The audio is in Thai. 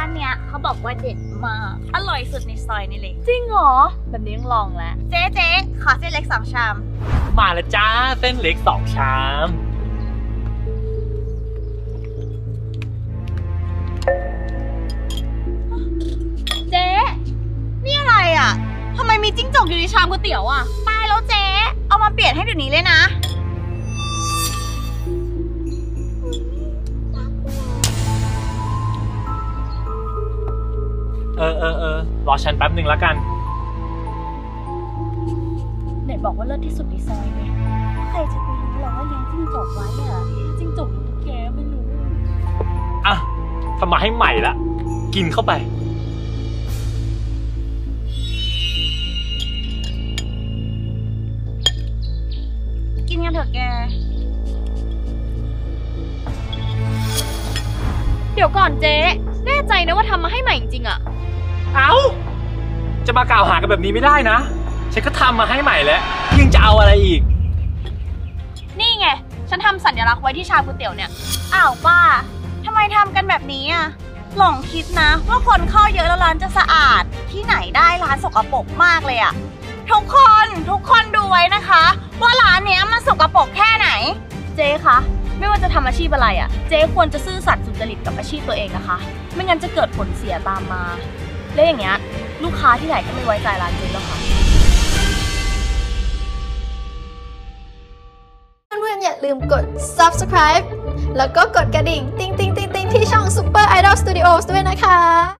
เนี้ยเขาบอกว่าเด็ดมากอร่อยสุดในซอยนี่เลยจริงเหรอแบบนี้ต้องลองแล้วเจ๊ขอเส้นเล็ก2 ชามมาแล้วจ้าเส้นเล็ก2 ชามเจ๊นี่อะไรอ่ะทำไมมีจิ้งจกอยู่ในชามก๋วยเตี๋ยวอ่ะตายแล้วเจ๊เอามาเปลี่ยนให้เดี๋ยวนี้เลยนะรอฉันแป๊บหนึ่งแล้วกันไหนบอกว่าเลิศที่สุดในซอยไงใครจะไปรู้หรอว่าเลี้ยงจิ้งจกไว้อ่ะจิ้งจกหรือตุ๊กแกไม่รู้อ่ะทำมาให้ใหม่ละกินเข้าไปกินกันเถอะแกเดี๋ยวก่อนเจ๊แน่ใจนะว่าทำมาให้ใหม่จริงๆอ่ะเอ้าจะมากล่าวหากันแบบนี้ไม่ได้นะฉันก็ทำมาให้ใหม่แล้วยังจะเอาอะไรอีกนี่ไงฉันทำสัญลักษณ์ไว้ที่ชามก๋วยเตี๋ยวเนี่ยอ้าวป้าทำไมทำกันแบบนี้อ่ะหลงคิดนะว่าคนเข้าเยอะแล้วร้านจะสะอาดที่ไหนได้ร้านสกปรกมากเลยอ่ะทุกคนดูไว้นะคะว่าร้านเนี้ยมันสกปรกแค่ไหนเจ๊คะไม่ว่าจะทำอาชีพอะไรอ่ะเจ๊ควรจะซื่อสัตย์สุจริตกับอาชีพตัวเองนะคะไม่งั้นจะเกิดผลเสียตามมาและอย่างเงี้ยลูกค้าที่ไหนก็ไม่ไว้ใจร้านเจ๊แล้วค่ะเพื่อนๆอย่าลืมกด subscribe แล้วก็กดกระดิ่งติ๊งๆๆๆที่ช่อง Super Idol Studios ด้วยนะคะ